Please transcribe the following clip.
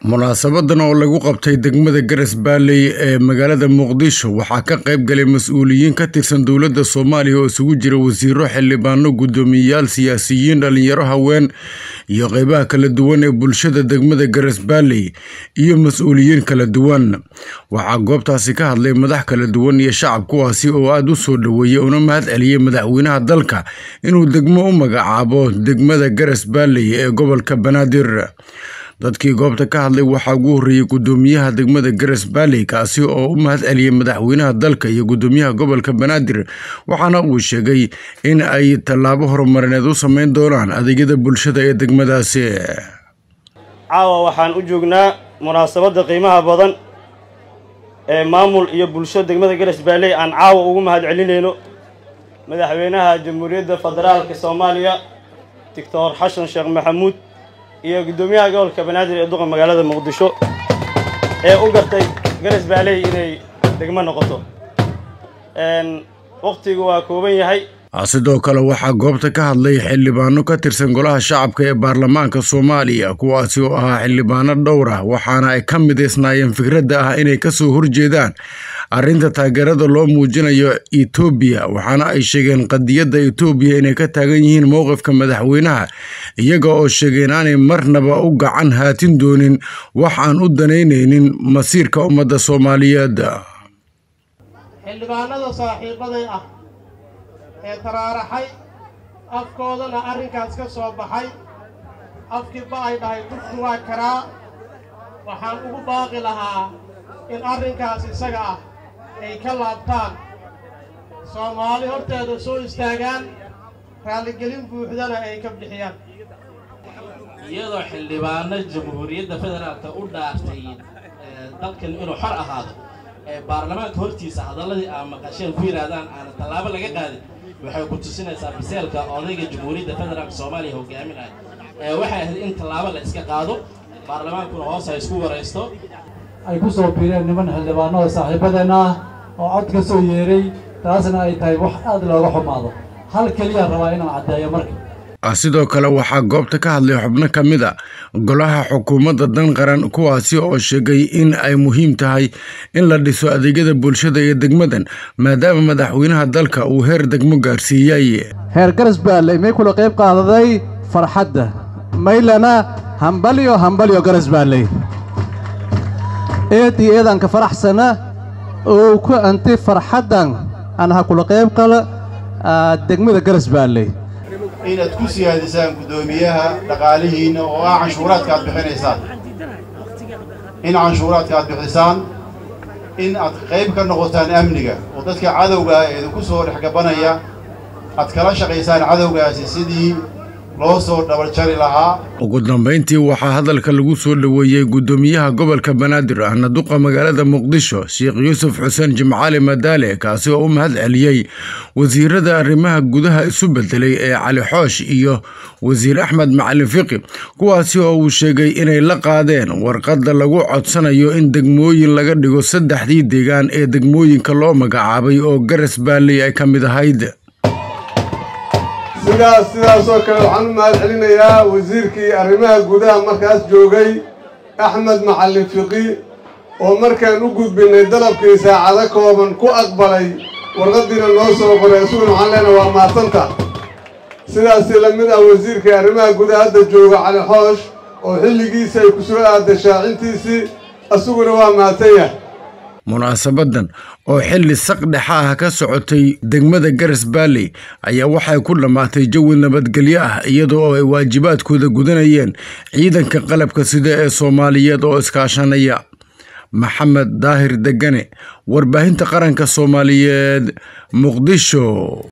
munaasabadan oo lagu qabtay degmada Garas Baaley ee magaalada Muqdisho waxaa ka qayb galay mas'uuliyiin ka tirsan dowladda Soomaaliya oo isugu jira wasiiro, xildhibaano, gudoomiyayaal, siyaasiyiin, dhalinyaro, haween iyo qaybaha kala duwan ee bulshada degmada Garas Baaley iyo mas'uuliyiin kala duwan. Waxaa goobtaasi ka hadlay madax kala duwan iyo shacab kuwaasi oo aad u soo dhaweeyay una mahad celiyay madaxweynaha dalka inuu degmo u magacaabo degmada Garas Baaley ee gobolka Banaadir. dadkii goobta ka hadlay waxaa ugu horeeyay gudoomiyaha degmada Garas Baaley kaasi oo u mahad celiyay madaxweynaha dalka iyo gudoomiyaha gobolka Banaadir, waxaana uu sheegay in ay tallaabo horumarineed u sameyn doonaan adeegyada bulshada ee degmadaasi. caawa waxaan u joognaa munaasabada qiimaha badan ee maamul iyo bulshada degmada Garas Baaley aan caawa ugu mahad celinayno madaxweynaha Jamhuuriyadda Federaalka Soomaaliya Dr. Xasan Sheekh Maxamuud iyo gudoomiyaha gobolka Banaadir ee duqa magaalada Muqdisho ee u gartay Garas Baaley inay degmo noqoto. waqtigu waa kooban yahay. sidoo kale waxaa goobta ka hadlay xildhibaano ka tirsan golaha shacabka ee baarlamaanka Soomaaliya kuwaasi oo ahaa xildhibaano dhowr ah, waxaana ay ka mideysnaayeen fikradda ah inay ka soo horjeedaan arrinta taageerada loo muujinayo Itoobiya, waxaana ay sheegeen qadiyadda Itoobiya inay ka taagan yihiin mowqifka madaxweynaha iyaga oo sheegeen aanay marnaba u gacan haatin doonin wax aan u danaynaynin masiirka ummadda Soomaaliyeed. xildhibaanada saaxiibaday ah ee taraaraxay afkoodana arrinkaas ka soo baxay afkiiba ay dhahay turku waa karaa, waxaan ugu baaqi lahaa in arrinkaas isaga ah ay ka laabtaan, Soomaali horteeda soo istaagaan, raaligelin buuxdana ay ka bixiyaan. iyadoo xildhibaano Jamhuuriyadda Federaalka u dhaaftay dalkan inuu xor ahaado baarlamaanka hortiisa hadaladii aan maqasheen ku yiraahdaan aan tallaabo laga qaadin waxay ku tusinaysaa biseelka odayga Jamhuuriyadda Federaalka Soomaaliya hogaaminaya waxay ahayd in tallaabo la iska qaado, baarlamaankuna hoos ay isku wareysto. ay ku soo biireen niman xildhibaanada saaxiibadeena oo cod ka soo yeeray, taasna ay tahay wax aad looga xumaado. hal kaliya rabaa inaan caddeeyo marka. sidoo kale waxaa goobta ka hadlay xubno ka mid ah golaha xukuumadda dan qaran kuwaasi oo sheegay in ay muhiim tahay in la dhiso adeegyada bulshada ee degmadan maadaama madaxweynaha dalka uu heer degmo gaarsiiyay. heer Garas Baaley may kula qayb qaadaday farxadda maylana hambalyo Garas Baaley eedan ka faraxsana oo ku anti farxadan anaha kula qayb qala degmada Garas Baaley inaad ku siyaadisaan gudoomiyaha dhaqaalihiina oo canshuuraadka aad bixinaysaan, in aad qayb ka noqotaan amniga oo dadka cadowga ee ku soo dhexgabanaya aad kala shaqaysaan cadowgaasi sidii loo soo dhabar jari lahaa. ugu dambeyntii waxaa hadalka lagu soo dhaweeyay gudoomiyaha gobolka Banaadir ahna duqa magaalada Muqdisho Sheekh Yuusuf Xuseen Jimcaale Madaale kaasi oo u mahad celiyay wasiirada arrimaha gudaha isu bedelay ee Cali Xoosh iyo wasiir Axmed Macalin Fiqi kuwaasi oo uu sheegay inay la qaadeen warqadda lagu codsanayo in degmooyin laga dhigo saddexdii deegaan ee degmooyinka loo magacaabay oo Garas Baaley ay ka mid ahayd. sidaas oo kale waxaan u mahad celinayaa wasiirkii arrimaha gudaha markaas joogay Axmed Macalin Fiqi oo markaan u gudbinay dalabkii saacado kooban ku aqbalay warqadiina noo soo qoray isaguna waxaan leenahay waa maasanta. sidaas la mid ah wasiirkii arrimaha gudaha hadda jooga Cali Xoosh oo xilligiisa ay ku soo aaday shaacintiisii isaguna waa maasanya. munaasabadan oo xilli saqdhexa ah ka socotay degmada Garas Baaley ayaa waxay ku dhamaatay jawi nabadgelyo ah iyadoo ay waajibaadkooda gudanayeen ciidanka qalabka sida ee Soomaaliyeed oo iskaashanaya. Maxamed Daahir Degane, warbaahinta qaranka Soomaaliyeed, Muqdisho.